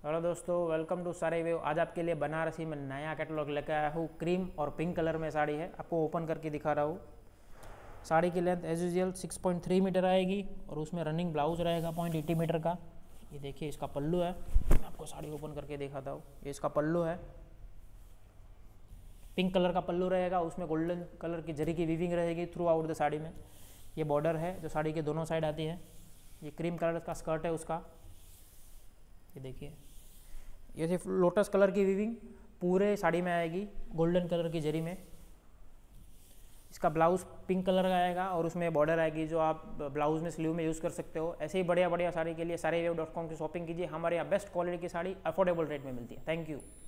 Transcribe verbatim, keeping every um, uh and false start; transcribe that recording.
Hello दोस्तों, welcome to सारे wave. आज आपके लिए बनारसी में नया कैटलॉग लेकर आया हूँ। क्रीम और पिंक कलर में साड़ी है, आपको ओपन करके दिखा रहा हूँ। साड़ी की length as usual six point three metre आएगी और उसमें रनिंग ब्लाउज रहेगा पॉइंट एटी मीटर का। ये देखिए, इसका पल्लू है। मैं आपको साड़ी ओपन करके दिखाता हूँ। ये इसका पल्लू है, पिंक कलर का पल्लू रहेगा, उसमें गोल्डन कलर की जरी की वीविंग रहेगी थ्रू आउट द साड़ी में। ये बॉर्डर है जो साड़ी के दोनों साइड आती है। ये क्रीम कलर का स्कर्ट है उसका। ये देखिए, ये सिर्फ लोटस कलर की वीविंग पूरे साड़ी में आएगी, गोल्डन कलर की जरी में। इसका ब्लाउज पिंक कलर का आएगा और उसमें बॉर्डर आएगी जो आप ब्लाउज में स्लीव में यूज़ कर सकते हो। ऐसे ही बढ़िया बढ़िया साड़ी के लिए सारे वेव डॉट कॉम की शॉपिंग कीजिए। हमारे यहाँ बेस्ट क्वालिटी की साड़ी अफोर्डेबल रेट में मिलती है। Thank you.